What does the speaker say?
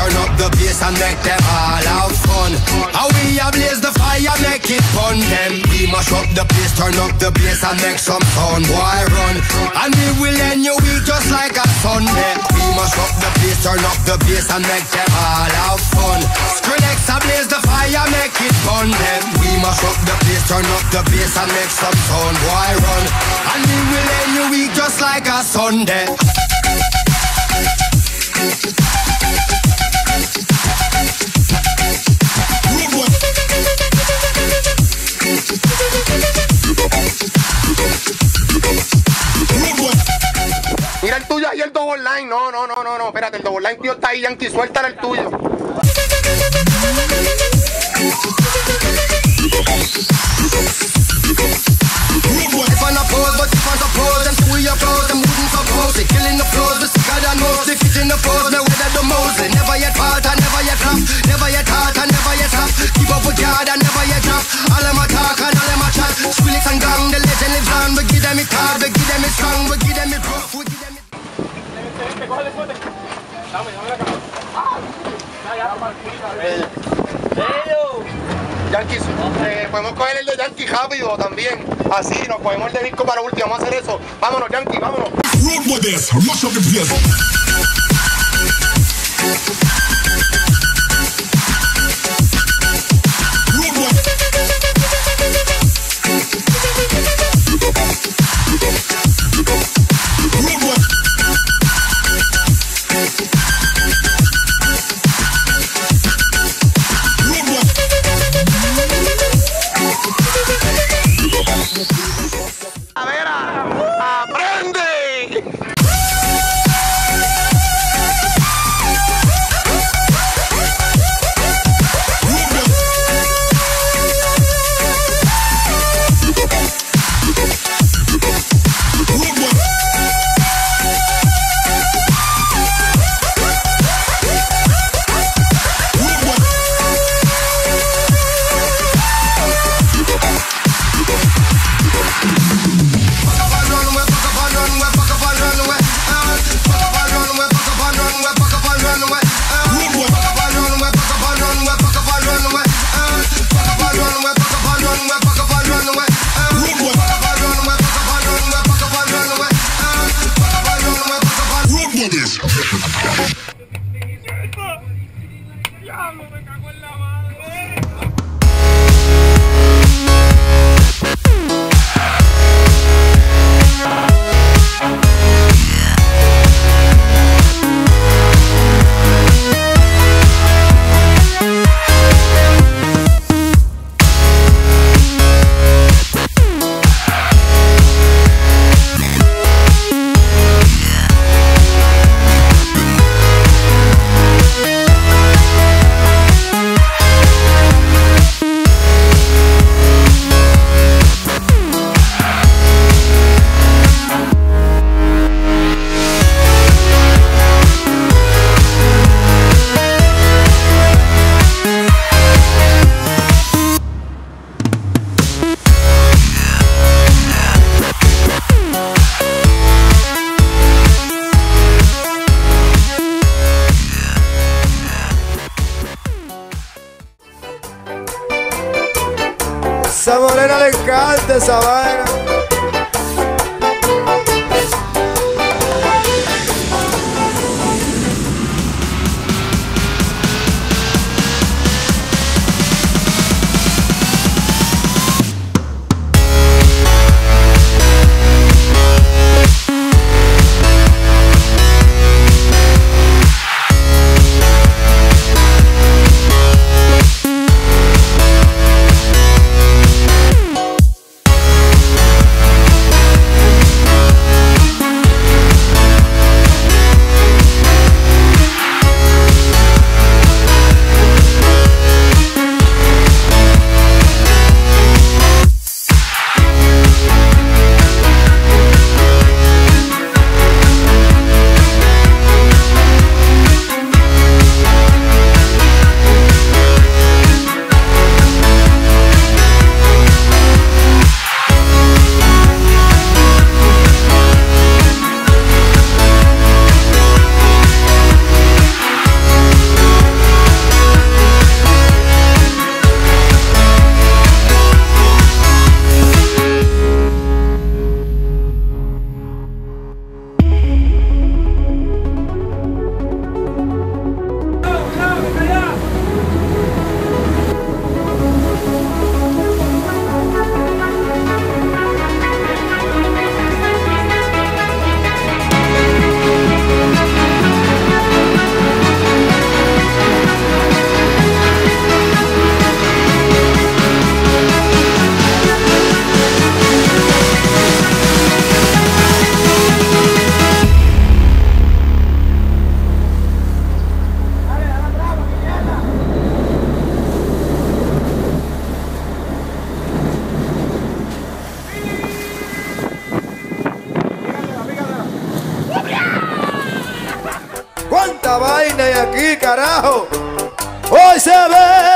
turn up the bass and make them all have fun. How we ablaze the fire, make it fun. Them we mash up the place, turn up the bass and make some sound. Boy run, and we will end your week just like a Sunday. We mash up the place, turn up the bass and make them all have fun. Skrillex ablaze the fire, make it fun. Them we mash up the place, turn up the bass and make some sound. Boy run, and we will end your week just like a Sunday. Mira el tuyo ahí, el double line. No, espérate, el double line tío está ahí, Yankee, suéltale el tuyo. If I'm not pose, but if I'm suppose, them two your pose, them wouldn't suppose it. Killing the flows, the sicker than most. If it's in the pose, me with the Moses. Never yet fault and never yet flop. Never yet hard and never yet stop. Keep up with God and never yet drop. All them a talk and all them a chat. Skrillex and gang, the legend lives on. We give them it hard, we give them it strong, we give them it rough, we give them it. Yankee, podemos coger el de Yankee rápido también. Así, nos cogemos el de disco para último. Vamos a hacer eso. Vámonos, Yankee, vámonos. Road with this, rush up the place. A ver, aprende. Esa morena le encanta esa vaina. vaina y aquí, carajo, hoy se ve